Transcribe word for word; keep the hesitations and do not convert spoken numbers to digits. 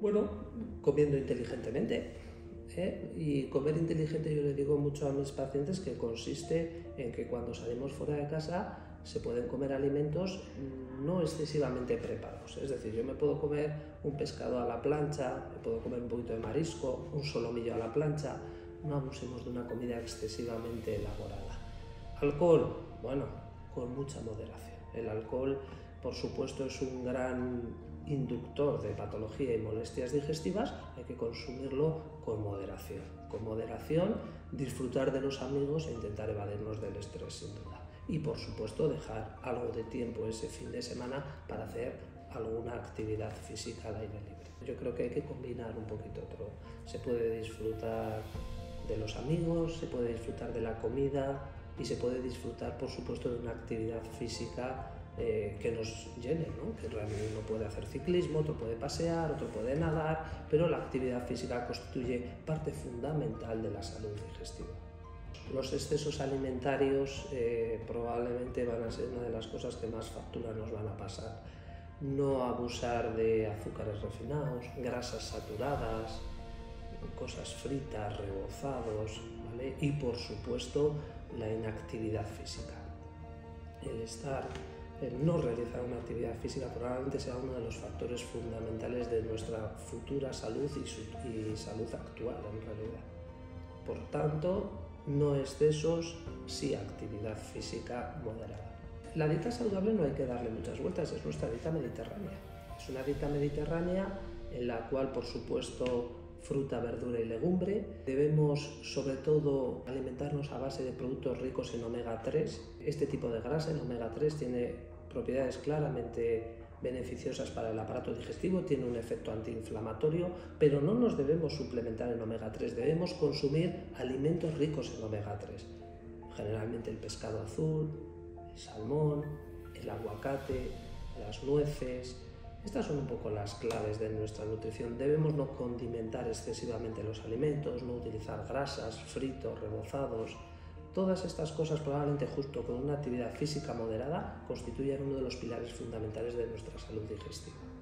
Bueno, comiendo inteligentemente. ¿eh? Y comer inteligente yo le digo mucho a mis pacientes que consiste en que cuando salimos fuera de casa se pueden comer alimentos no excesivamente preparados. Es decir, yo me puedo comer un pescado a la plancha, me puedo comer un poquito de marisco, un solomillo a la plancha. No abusemos de una comida excesivamente elaborada. Alcohol, bueno, con mucha moderación. El alcohol, por supuesto, es un gran inductor de patología y molestias digestivas. Hay que consumirlo con moderación. Con moderación, disfrutar de los amigos e intentar evadirnos del estrés, sin duda. Y, por supuesto, dejar algo de tiempo ese fin de semana para hacer alguna actividad física al aire libre. Yo creo que hay que combinar un poquito todo. Se puede disfrutar de los amigos, se puede disfrutar de la comida y se puede disfrutar, por supuesto, de una actividad física eh, que nos llene, ¿no? Que realmente uno puede hacer ciclismo, otro puede pasear, otro puede nadar, pero la actividad física constituye parte fundamental de la salud digestiva. Los excesos alimentarios eh, probablemente van a ser una de las cosas que más factura nos van a pasar. No abusar de azúcares refinados, grasas saturadas, cosas fritas, rebozados, ¿vale? Y por supuesto la inactividad física. El estar, el no realizar una actividad física probablemente sea uno de los factores fundamentales de nuestra futura salud y, su, y salud actual en realidad. Por tanto, no excesos, sí actividad física moderada. La dieta saludable no hay que darle muchas vueltas, es nuestra dieta mediterránea. Es una dieta mediterránea en la cual, por supuesto, fruta, verdura y legumbre. Debemos, sobre todo, alimentarnos a base de productos ricos en omega tres. Este tipo de grasa, en omega tres, tiene propiedades claramente beneficiosas para el aparato digestivo, tiene un efecto antiinflamatorio, pero no nos debemos suplementar en omega tres, debemos consumir alimentos ricos en omega tres. Generalmente el pescado azul, el salmón, el aguacate, las nueces. Estas son un poco las claves de nuestra nutrición. Debemos no condimentar excesivamente los alimentos, no utilizar grasas, fritos, rebozados. Todas estas cosas, probablemente justo con una actividad física moderada, constituyen uno de los pilares fundamentales de nuestra salud digestiva.